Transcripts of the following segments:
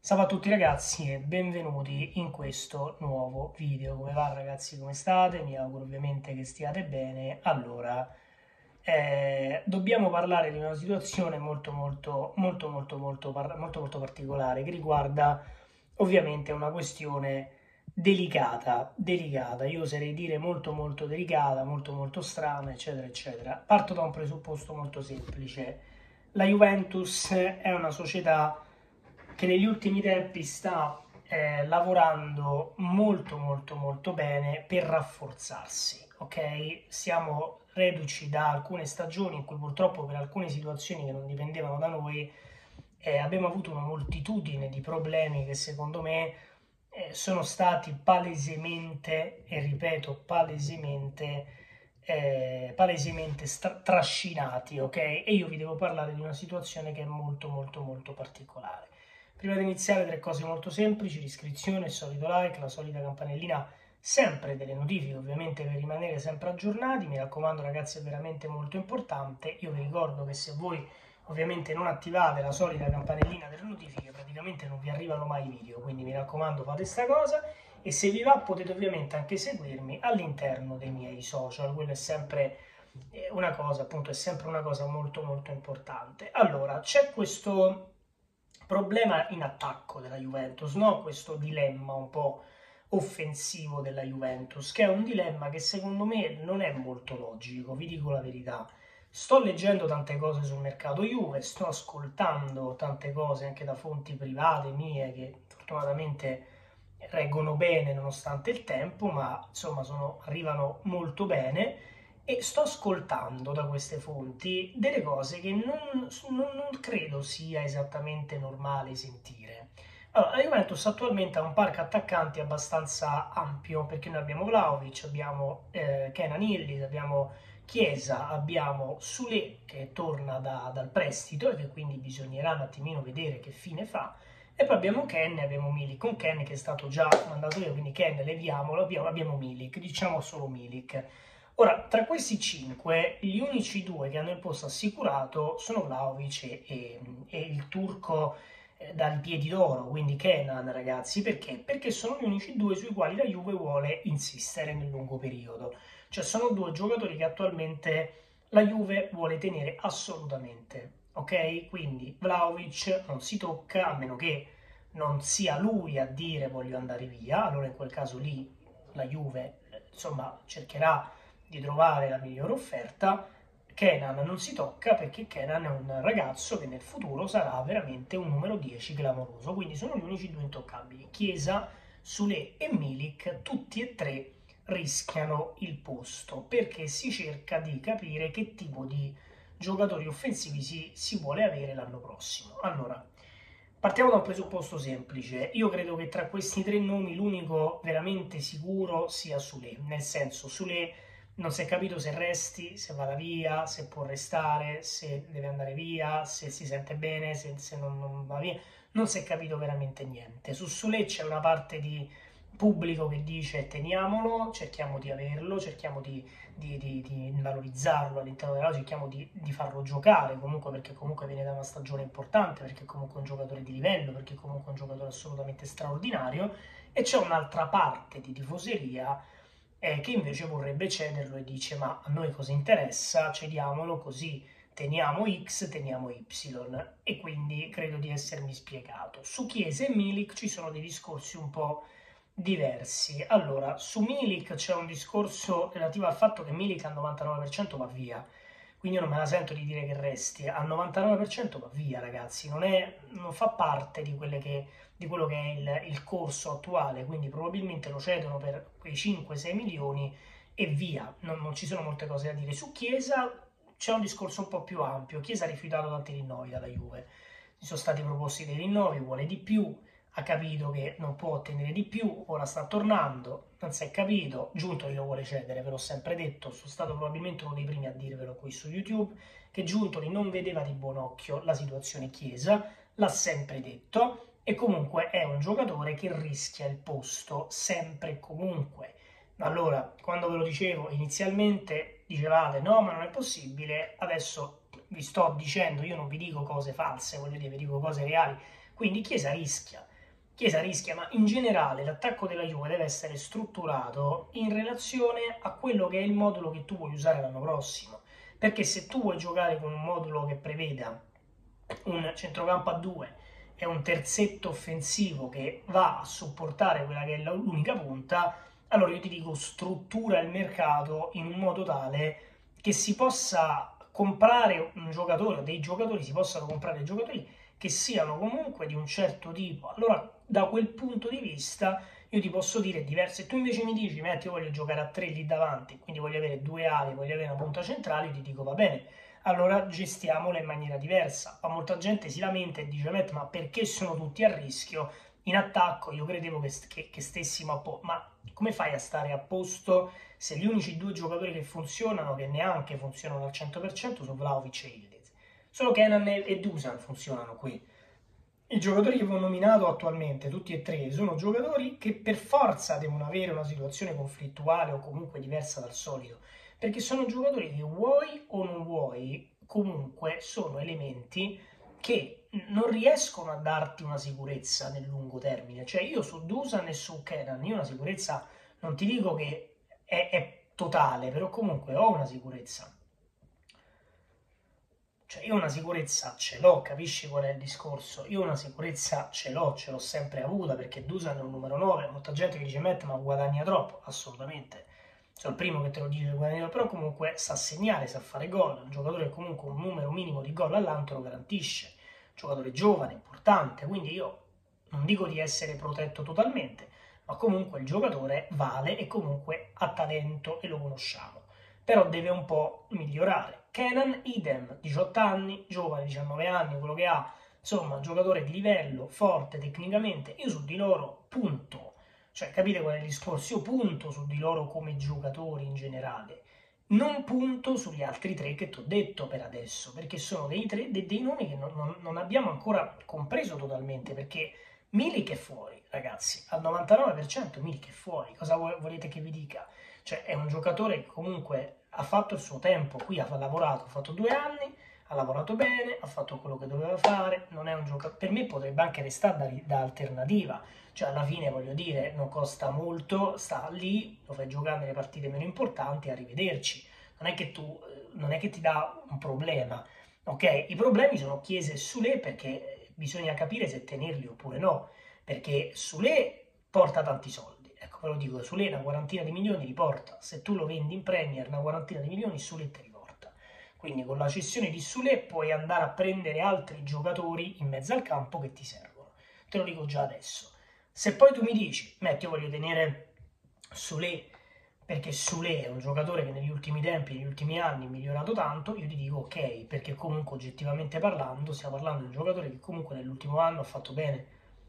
Salve a tutti ragazzi e benvenuti in questo nuovo video. Come va ragazzi, come state? Mi auguro ovviamente che stiate bene. Allora, dobbiamo parlare di una situazione molto particolare che riguarda ovviamente una questione delicata. Io oserei dire molto delicata, molto strana, eccetera, eccetera. Parto da un presupposto molto semplice. La Juventus è una società che negli ultimi tempi sta lavorando molto bene per rafforzarsi, ok? Siamo reduci da alcune stagioni in cui purtroppo per alcune situazioni che non dipendevano da noi abbiamo avuto una moltitudine di problemi che secondo me sono stati palesemente, e ripeto palesemente trascinati, ok? E io vi devo parlare di una situazione che è molto particolare. Prima di iniziare, tre cose molto semplici: l'iscrizione, il solito like, la solita campanellina, sempre delle notifiche ovviamente per rimanere sempre aggiornati. Mi raccomando ragazzi, è veramente molto importante. Io vi ricordo che se voi ovviamente non attivate la solita campanellina delle notifiche praticamente non vi arrivano mai i video, quindi mi raccomando fate sta cosa. E se vi va potete ovviamente anche seguirmi all'interno dei miei social, quello è sempre una cosa, appunto, è sempre una cosa molto importante. Allora, c'è questo problema in attacco della Juventus, no? Questo dilemma un po' offensivo della Juventus, che è un dilemma che secondo me non è molto logico, vi dico la verità. Sto leggendo tante cose sul mercato Juve, sto ascoltando tante cose anche da fonti private mie che fortunatamente reggono bene nonostante il tempo, ma insomma arrivano molto bene e sto ascoltando da queste fonti delle cose che non credo sia esattamente normale sentire. Allora, la Juventus attualmente ha un parco attaccanti abbastanza ampio perché noi abbiamo Vlahovic, abbiamo Kenan Illich, abbiamo Chiesa, abbiamo Sule che torna dal prestito e che quindi bisognerà un attimino vedere che fine fa. E poi abbiamo Ken e abbiamo Milik, con Ken che è stato già mandato via, quindi Ken leviamolo, abbiamo Milik, diciamo solo Milik. Ora, tra questi cinque, gli unici due che hanno il posto assicurato sono Vlahovic e il turco dal piedi d'oro, quindi Kenan, ragazzi. Perché? Perché sono gli unici due sui quali la Juve vuole insistere nel lungo periodo. Cioè sono due giocatori che attualmente la Juve vuole tenere assolutamente, ok? Quindi Vlahovic non si tocca, a meno che non sia lui a dire voglio andare via, allora in quel caso lì la Juve insomma cercherà di trovare la migliore offerta. Kenan non si tocca perché Kenan è un ragazzo che nel futuro sarà veramente un numero 10 clamoroso, quindi sono gli unici due intoccabili. Chiesa, Sule e Milik, tutti e tre rischiano il posto perché si cerca di capire che tipo di giocatori offensivi si vuole avere l'anno prossimo. Allora, partiamo da un presupposto semplice. Io credo che tra questi tre nomi l'unico veramente sicuro sia Sule, nel senso Sule non si è capito se resti, se vada via, se può restare, se deve andare via, se si sente bene, se non va via. Non si è capito veramente niente. Su Sule c'è una parte di pubblico che dice teniamolo, cerchiamo di averlo, cerchiamo di valorizzarlo all'interno della cerchiamo di farlo giocare comunque perché comunque viene da una stagione importante, perché comunque è un giocatore di livello, perché comunque è un giocatore assolutamente straordinario, e c'è un'altra parte di tifoseria che invece vorrebbe cederlo e dice ma a noi cosa interessa, cediamolo così teniamo X, teniamo Y, e quindi credo di essermi spiegato. Su Chiesa e Milik ci sono dei discorsi un po' diversi. Allora, su Milik c'è un discorso relativo al fatto che Milik al 99% va via, quindi io non me la sento di dire che resti, al 99% va via ragazzi, non fa parte di quello che è il corso attuale, quindi probabilmente lo cedono per quei 5-6 milioni e via, non ci sono molte cose da dire. Su Chiesa c'è un discorso un po' più ampio. Chiesa ha rifiutato tanti rinnovi dalla Juve, gli sono stati proposti dei rinnovi, vuole di più, ha capito che non può ottenere di più, ora sta tornando, non si è capito, Giuntoli lo vuole cedere, ve l'ho sempre detto, sono stato probabilmente uno dei primi a dirvelo qui su YouTube, che Giuntoli non vedeva di buon occhio la situazione Chiesa, l'ha sempre detto, e comunque è un giocatore che rischia il posto sempre e comunque. Allora, quando ve lo dicevo inizialmente, dicevate no, ma non è possibile, adesso vi sto dicendo, io non vi dico cose false, voglio dire, vi dico cose reali, quindi Chiesa rischia. Chiesa rischia, ma in generale l'attacco della Juve deve essere strutturato in relazione a quello che è il modulo che tu vuoi usare l'anno prossimo. Perché se tu vuoi giocare con un modulo che preveda un centrocampo a 2 e un terzetto offensivo che va a supportare quella che è l'unica punta, allora io ti dico struttura il mercato in un modo tale che si possa comprare un giocatore o dei giocatori, si possano comprare giocatori che siano comunque di un certo tipo. Allora da quel punto di vista io ti posso dire diverse. Se tu invece mi dici, metti, io voglio giocare a 3 lì davanti, quindi voglio avere 2 ali, voglio avere una punta centrale, io ti dico va bene, allora gestiamola in maniera diversa. Ma molta gente si lamenta e dice, ma perché sono tutti a rischio? In attacco io credevo che stessimo a posto, ma come fai a stare a posto se gli unici 2 giocatori che funzionano, che neanche funzionano al 100%, sono Vlahovic e Ildiz? Solo Kenan e Dusan funzionano qui. I giocatori che vi ho nominato attualmente, tutti e tre, sono giocatori che per forza devono avere una situazione conflittuale o comunque diversa dal solito, perché sono giocatori che vuoi o non vuoi, comunque sono elementi che non riescono a darti una sicurezza nel lungo termine. Cioè io su Dusan e su Kenan, io una sicurezza, non ti dico che è totale, però comunque ho una sicurezza. Cioè io una sicurezza ce l'ho, capisci qual è il discorso? Io una sicurezza ce l'ho sempre avuta perché Dusan è un numero 9, molta gente che dice Matt ma guadagna troppo, assolutamente. Sono il primo che te lo dice che guadagna troppo, però comunque sa segnare, sa fare gol, un giocatore che comunque un numero minimo di gol all'anno lo garantisce, un giocatore giovane, importante, quindi io non dico di essere protetto totalmente, ma comunque il giocatore vale e comunque ha talento e lo conosciamo, però deve un po' migliorare. Kenan idem, 18 anni, giovane, 19 anni, quello che ha, insomma, un giocatore di livello, forte tecnicamente, io su di loro punto, cioè capite qual è il discorso? Io punto su di loro come giocatori in generale, non punto sugli altri 3 che ti ho detto per adesso, perché sono dei nomi che non abbiamo ancora compreso totalmente, perché Milik è fuori, ragazzi, al 99% Milik è fuori, cosa volete che vi dica? Cioè è un giocatore che comunque ha fatto il suo tempo, qui ha lavorato, ha fatto 2 anni, ha lavorato bene, ha fatto quello che doveva fare, non è un giocatore, per me potrebbe anche restare da alternativa, cioè alla fine voglio dire, non costa molto, sta lì, lo fai giocare nelle partite meno importanti, arrivederci, non è che ti dà un problema, ok? I problemi sono Chiesa e Sule perché bisogna capire se tenerli oppure no, perché Sule porta tanti soldi, ecco ve lo dico, Sule una quarantina di milioni li porta, se tu lo vendi in Premier una quarantina di milioni Sule te li porta, quindi con la cessione di Sule puoi andare a prendere altri giocatori in mezzo al campo che ti servono, te lo dico già adesso. Se poi tu mi dici, metti io voglio tenere Sule perché Sule è un giocatore che negli ultimi tempi, negli ultimi anni è migliorato tanto, io ti dico ok, perché comunque oggettivamente parlando, stiamo parlando di un giocatore che comunque nell'ultimo anno ha fatto bene.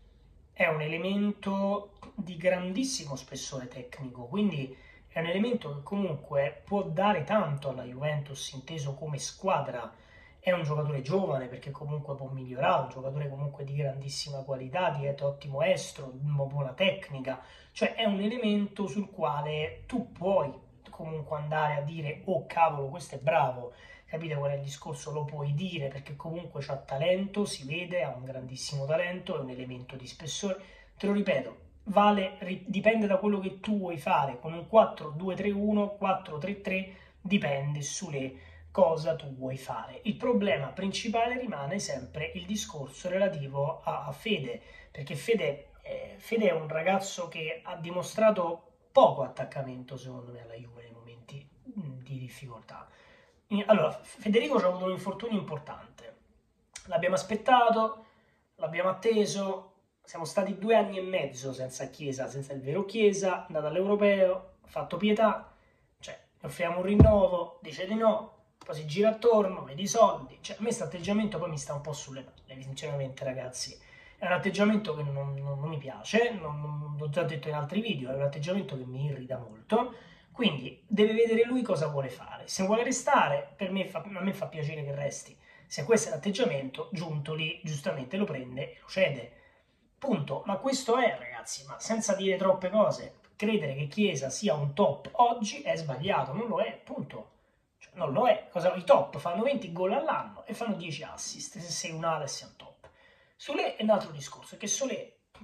È un elemento di grandissimo spessore tecnico, quindi è un elemento che comunque può dare tanto alla Juventus inteso come squadra. È un giocatore giovane perché comunque può migliorare, un giocatore comunque di grandissima qualità, di ottimo estro, una buona tecnica, cioè è un elemento sul quale tu puoi comunque andare a dire oh cavolo questo è bravo, capite qual è il discorso? Lo puoi dire perché comunque c'ha talento, si vede, ha un grandissimo talento, è un elemento di spessore, te lo ripeto, dipende da quello che tu vuoi fare, con un 4-2-3-1, 4-3-3, dipende sulle cosa tu vuoi fare. Il problema principale rimane sempre il discorso relativo a Fede, perché Fede è un ragazzo che ha dimostrato poco attaccamento secondo me alla Juve nei momenti di difficoltà. Allora, Federico ci ha avuto un infortunio importante, l'abbiamo aspettato, l'abbiamo atteso, siamo stati 2 anni e mezzo senza Chiesa, senza il vero Chiesa, è andato all'Europeo, ha fatto pietà, cioè gli offriamo un rinnovo, dice di no, poi si gira attorno, vedi i soldi, cioè a me questo atteggiamento poi mi sta un po' sulle palle, sinceramente ragazzi, è un atteggiamento che non mi piace, l'ho già detto in altri video, è un atteggiamento che mi irrita molto, quindi deve vedere lui cosa vuole fare, se vuole restare, a me fa piacere che resti, se questo è l'atteggiamento, Giuntoli giustamente lo prende e lo cede, punto, ma questo è ragazzi, ma senza dire troppe cose, credere che Chiesa sia un top oggi è sbagliato, non lo è, punto. Cioè, non lo è. I top fanno 20 gol all'anno e fanno 10 assist. Se sei un ala e sei un top. Solé è un altro discorso, che Solé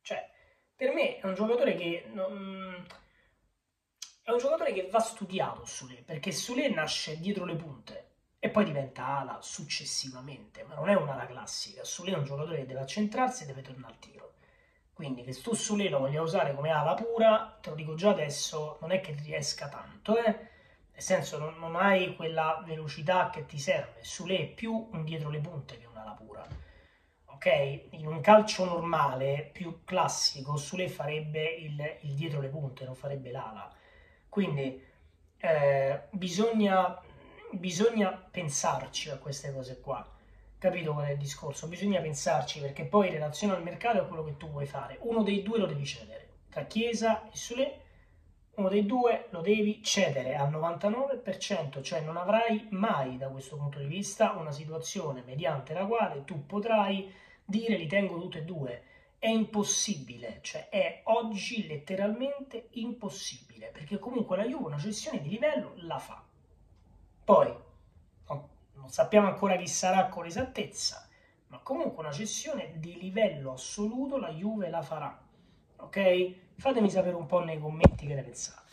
Cioè, per me è un giocatore che è un giocatore che va studiato Sule, perché Sule nasce dietro le punte e poi diventa ala successivamente, ma non è un'ala classica. Sule è un giocatore che deve accentrarsi e deve tornare al tiro. Quindi che tu Sule lo voglia usare come ala pura, te lo dico già adesso, non è che ti riesca tanto, eh? Nel senso, non hai quella velocità che ti serve. Sule è più un dietro le punte che un'ala pura. Ok? In un calcio normale, più classico, Sule farebbe il dietro le punte, non farebbe l'ala. Quindi bisogna pensarci a queste cose qua. Capito qual è il discorso? Bisogna pensarci perché poi in relazione al mercato è quello che tu vuoi fare. Uno dei due lo devi cedere. Tra Chiesa e Sule, uno dei due lo devi cedere al 99%, cioè non avrai mai da questo punto di vista una situazione mediante la quale tu potrai dire li tengo tutti e due. È impossibile, cioè è oggi letteralmente impossibile, perché comunque la Juve una cessione di livello la fa. Poi non sappiamo ancora chi sarà con esattezza, ma comunque una cessione di livello assoluto la Juve la farà. Ok? Fatemi sapere un po' nei commenti che ne pensate.